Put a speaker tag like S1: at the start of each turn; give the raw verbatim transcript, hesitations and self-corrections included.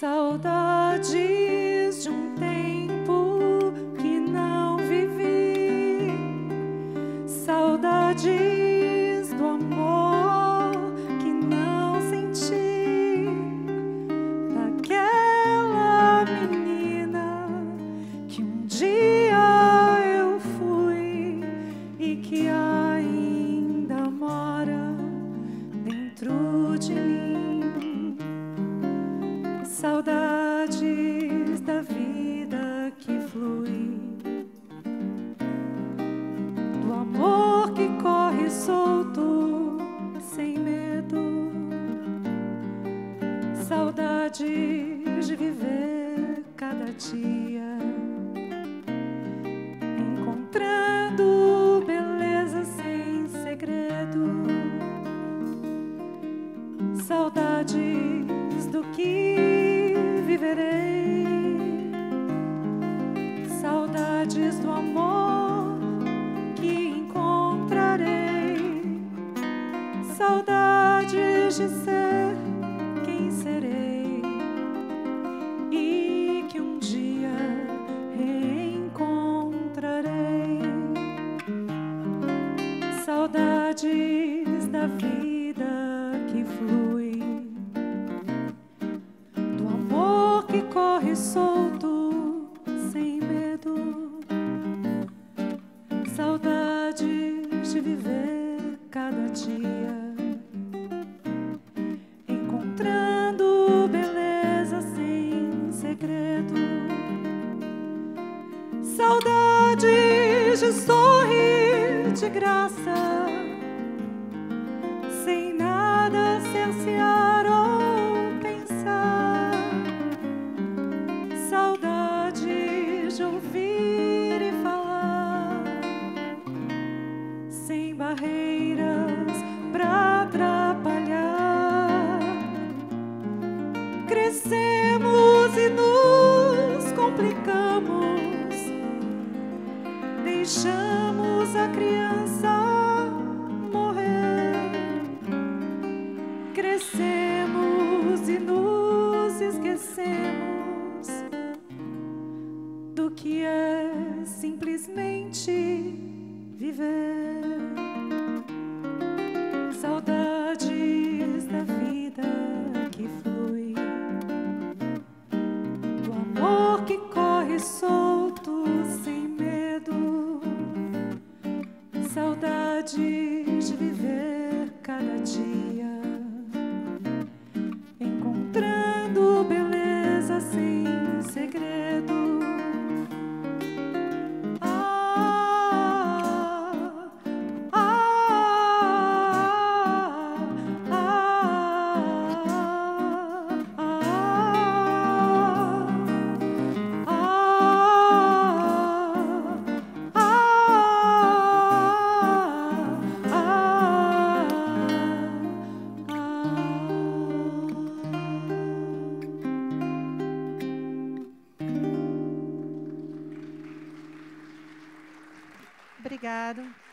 S1: Saudades de um tempo que não vivi, saudades do amor que não senti, daquela menina que um dia eu fui e que ainda mora dentro de mim. Saudades da vida que flui, do amor que corre solto, sem medo. Saudades de viver cada dia, encontrando beleza sem segredo. Saudades do que viverei, saudades do amor que encontrarei, saudades de ser quem serei e que um dia reencontrarei. Saudades da vida que flui, do amor que corre solto, sem medo. Saudades de viver cada dia, encontrando beleza sem segredo. Saudades de sorrir de graça, sem nada cercear ou pensar. Saudades de ouvir e falar, sem barreiras pra atrapalhar. Crescemos e nos complicamos, deixamos a criança morrer. Crescemos e nos esquecemos do que é simplesmente viver. Saudades da vida que flui, do amor que corre solto, sem medo. Saudades de viver cada dia, encontrando beleza sem segredo. Ah, ah, ah,
S2: Obrigado.